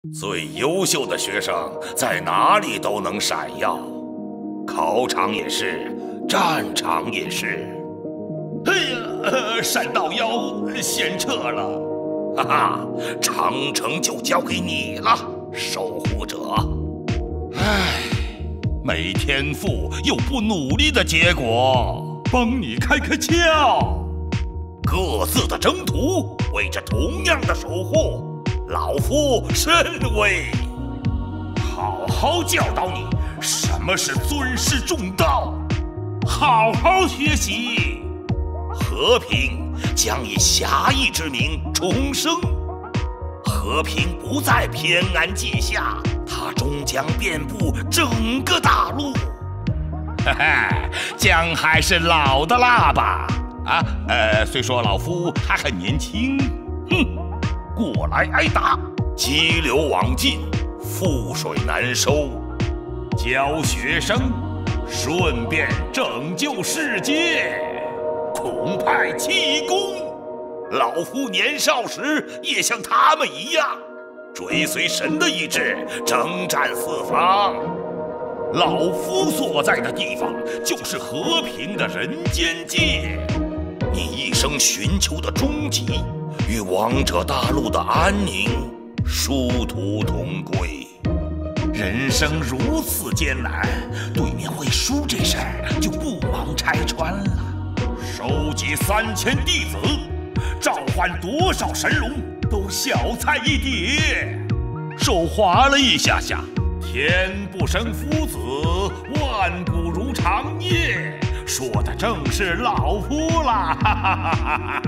最优秀的学生在哪里都能闪耀，考场也是，战场也是。 哎呀，闪道妖先撤了， 哈哈，长城就交给你了，守护者。 唉，没天赋又不努力的结果，帮你开开窍。 各自的征途，为着同样的守护，老夫甚为。 好好教导你什么是尊师重道，好好学习。 和平将以侠义之名重生，和平不再偏安稷下，它终将遍布整个大陆。 哈哈，姜还是老的辣吧？虽说老夫还很年轻，哼，过来挨打。 激流往尽，覆水难收。 教学生，顺便拯救世界。孔派气功， 老夫年少时也像他们一样，追随神的意志，征战四方。 老夫所在的地方就是和平的人间界。 你一生寻求的终极，与王者大陆的安宁殊途同归。 人生如此艰难，对面会输这事儿就不忙拆穿了。收集3000弟子，召唤多少神龙都小菜一碟。手滑了一下下，天不生夫子，万古如长夜，说的正是老夫啦！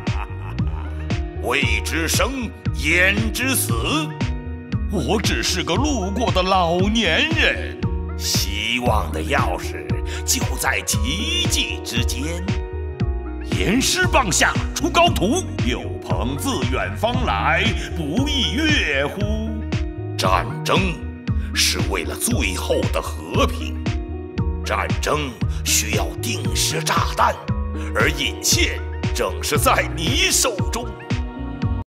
未知生，焉知死？ 我只是个路过的老年人， 希望的钥匙就在奇迹之间。 严师棒下出高徒，有朋自远方来，不亦乐乎？ 战争是为了最后的和平，战争需要定时炸弹，而引线正是在你手中。